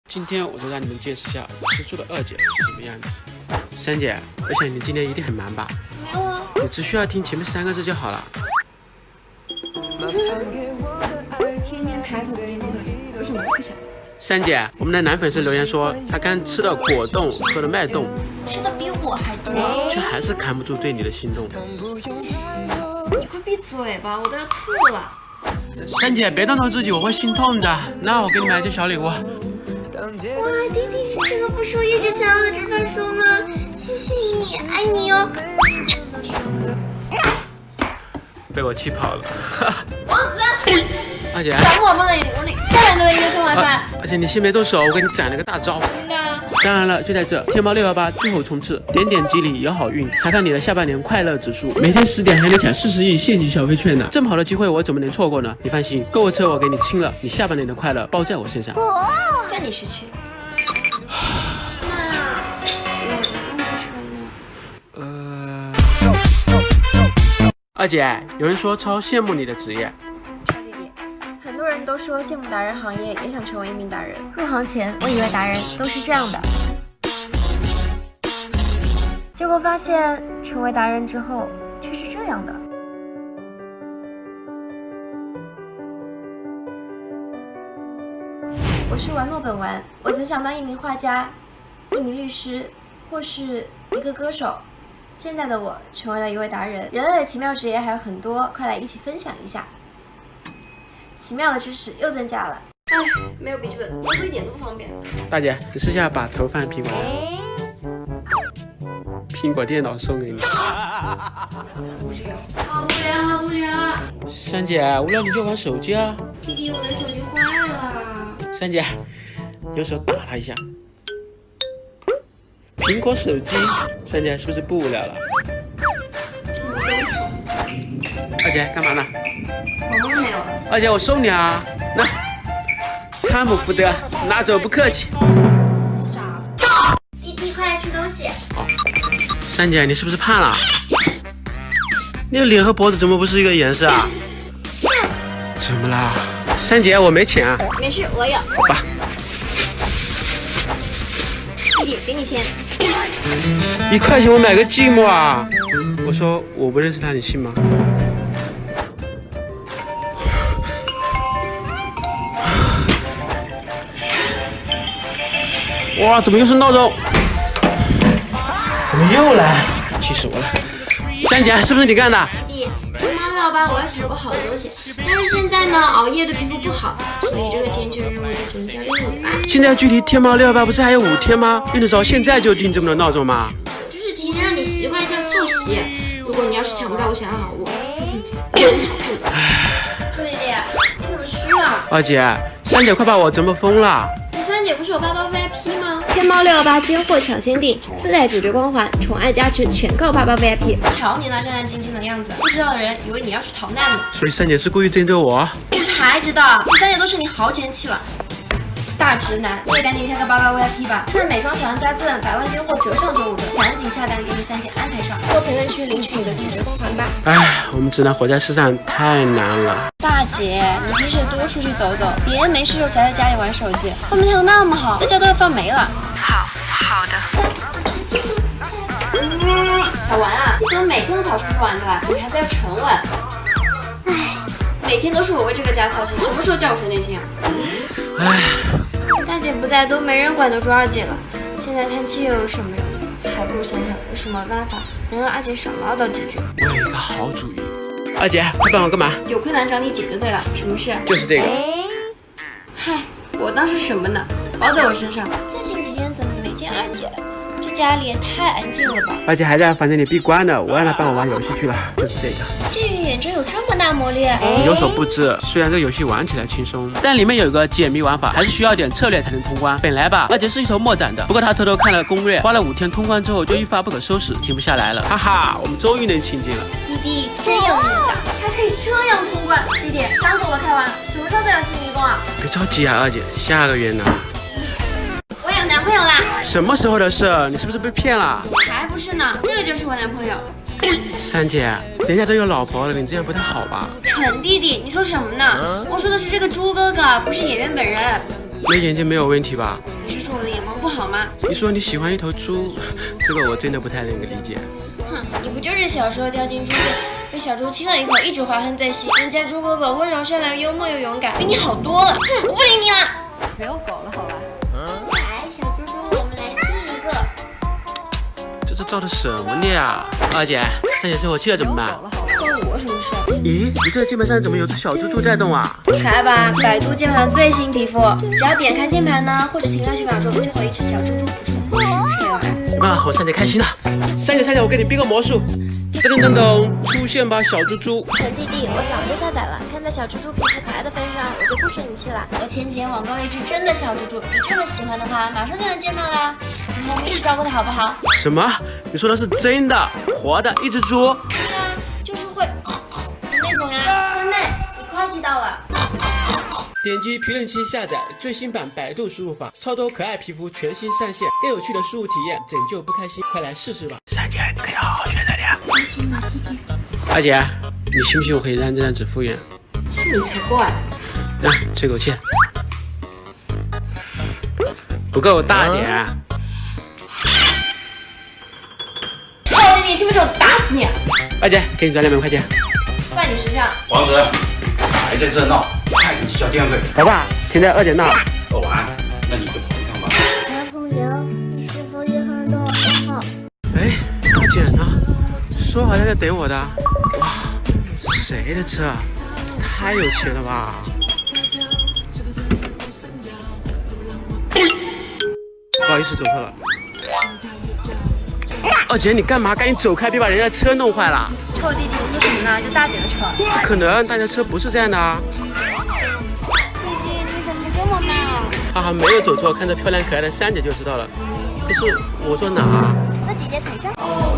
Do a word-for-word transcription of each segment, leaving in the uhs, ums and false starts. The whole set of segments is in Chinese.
今天我就让你们见识一下吃醋的二姐是什么样子。三姐，我想你今天一定很忙吧？ 没有啊， 你只需要听前面三个字就好了。 天天抬头不见低头见，有什么不想？ 三姐，我们的男粉丝留言说他刚吃了果冻，喝了脉动， 吃的比我还多， 却还是扛不住对你的心动。 你快闭嘴吧，我都要吐了。 三姐，别动动自己，我会心痛的。那我给你买件小礼物。 哇，弟弟是这个不是我一直想要的直发梳吗？谢谢你，爱你哦。 被我气跑了。 王子， 二姐， 把我放在你礼物里，下两个月一个送 WiFi。 而且你先别动手，我给你展了个大招。 真的啊？ 当然了，就在这天猫六幺八最后冲刺，点点击里有好运，查看你的下半年快乐指数，每天十点还能抢四十亿现金消费券呢，这么好的机会我怎么能错过呢？你放心，购物车我给你清了，你下半年的快乐包在我身上。 算你识趣。 呃，二姐，有人说超羡慕你的职业。 弟弟，很多人都说羡慕达人行业，也想成为一名达人。入行前，我以为达人都是这样的，结果发现成为达人之后却是这样的。我是玩诺本丸，我曾想当一名画家、一名律师，或是一个歌手。现在的我成为了一位达人，人类的奇妙职业还有很多，快来一起分享一下。奇妙的知识又增加了。哎，没有笔记本，多做一点都不方便。 大姐，你试下把头放苹果苹果电脑送给你。 无聊，好无聊，好无聊。 三姐，无聊你就玩手机啊。 弟弟，我的手机坏了。 三姐，用手打它一下。苹果手机，三姐是不是不无聊了？二姐干嘛呢？ 我们没有了。 二姐，我送你啊，那汤姆福德，拿走不客气。 傻。弟弟，快来吃东西。 好，三姐，你是不是胖了？你的脸和脖子怎么不是一个颜色啊？怎么啦？三姐，我没钱啊。 没事，我有。 好吧。 弟弟，给你钱。 一块钱我买个寂寞啊！我说我不认识他，你信吗？哇，怎么又是闹钟？怎么又来？气死我了！三姐，是不是你干的？ 弟弟，天猫六幺八我要抢过好多东西，但是现在呢，熬夜对皮肤不好，所以这个艰巨的任务就只能交给你了。 现在距离天猫六幺八不是还有五天吗？用得着现在就定这么多闹钟吗？ 就是提前让你习惯一下作息。如果你要是抢不到我想要的好物，变好看的。臭弟弟，你怎么虚啊？ 二姐，三姐快把我折磨疯了。 你三姐不是有八八 V I P 吗？天猫六幺八尖货抢先订，自带主角光环，宠爱加持，全靠八八 V I P。瞧你那战战兢兢的样子，不知道的人以为你要去逃难呢。 所以三姐是故意针对我？ 你才知道，第三姐都是你好捡起了。大直男，你也赶紧开个八八 V I P 吧！趁美妆小样加赠，百万尖货折上折五折，赶紧下单给你三姐安排上，或评论区领取你的主角光环吧！ 唉，我们直男活在世上太难了。 大姐，你平时多出去走走，别没事就宅在家里玩手机。后面条那么好，在家都要放没了。 好好的。 小丸啊，你怎么每天都跑出去玩的啦？女孩子要沉稳。唉，每天都是我为这个家操心，什么时候叫我顺内心啊？ 唉。 大姐不在，都没人管得住二姐了。现在叹气又有什么用？还不如想想有什么办法能让二姐少唠叨几句。 我有一个好主意。二姐，快帮我干嘛？ 有困难找你姐就对了。什么事？ 就是这个。 嗨，我当是什么呢？包在我身上。最近几天怎么没见二姐？这家里也太安静了吧？ 二姐还在房间里闭关呢，我让她帮我玩游戏去了。就是这个。 这个眼针有这么大魔力？ 你有所不知，虽然这个游戏玩起来轻松，但里面有个解谜玩法，还是需要点策略才能通关。本来吧，二姐是一头莫展的，不过她偷偷看了攻略，花了五天通关之后就一发不可收拾，停不下来了。哈哈，我们终于能亲近了。 弟弟真有你的，还可以这样通关。弟弟，想走了开完，什么时候再有新迷宫啊？ 别着急啊，二姐，下个月呢。 我有男朋友啦！ 什么时候的事？你是不是被骗了？ 才不是呢，这个就是我男朋友。 三姐，人家都有老婆了，你这样不太好吧？ 蠢弟弟，你说什么呢？我说的是这个猪哥哥，不是演员本人。 那眼睛没有问题吧？ 你是说我的眼光不好吗？ 你说你喜欢一头猪，这个我真的不太能够理解。 哼，你不就是小时候掉进猪圈，被小猪亲了一口，一直怀恨在心？人家猪哥哥温柔善良、幽默又勇敢，比你好多了。哼，我不理你了。没有狗了，好吧？来，小猪猪，我们来亲一个。 这是造的什么孽啊？二姐，上节生活气了怎么办？ 关我什么事？ 咦，你这个键盘上怎么有只小猪猪在动啊？ 可爱吧？百度键盘的最新皮肤，只要点开键盘呢，或者停下几秒钟，就会有一只小猪猪浮出，是不是很有爱？ 啊，我三姐开心了。三姐三姐，我给你编个魔术。噔噔噔噔，出现吧，小猪猪。 蠢弟弟，我早就下载了，看在小猪猪皮肤可爱的份上，我就不生你气了。我前几天网购了一只真的小猪猪，你这么喜欢的话，马上就能见到啦。以后我们一起照顾它好不好？ 什么？你说的是真的，活的一只猪？ 对啊，就是会那种呀。三妹，你快递到了。 点击评论区下载最新版百度输入法，超多可爱皮肤全新上线，更有趣的输入体验，拯救不开心，快来试试吧！三姐，你可以好好学着点。 开心吗，弟弟？ 二姐，你信不信我可以让这张纸复原？ 是你才怪！ 来，吹口气，不够大点。 臭弟弟，信不信我打死你？ 二姐，给你转两百块钱。 算你识相。 王子，还在这闹，快点交电费。 老爸，现在二姐闹。 二娃，那你就跑一趟吧。 男朋友，你是否也很懂我好？ 哎，大姐呢？说好在这等我的。哇，谁的车？太有钱了吧！不好意思，走错了。二姐，你干嘛？赶紧走开，别把人家车弄坏了。 臭弟弟，你说什么呢？这大姐的车。 不可能，大家车不是这样的啊。 弟弟，你怎么这么慢啊？ 哈哈，没有走错，看着漂亮可爱的三姐就知道了。可是我坐哪啊？ 坐姐姐腿上。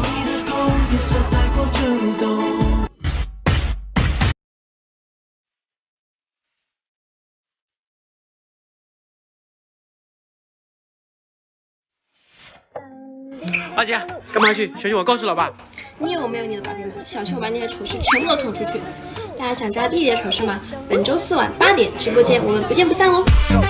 二姐，干嘛去？小心我告诉老爸。 你有没有你的把柄本？小心我把那些丑事全部都捅出去。大家想知道弟弟的丑事吗？本周四晚八点直播间，我们不见不散哦。